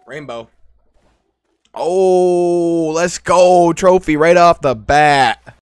Rainbow. Oh, let's go. Trophy right off the bat.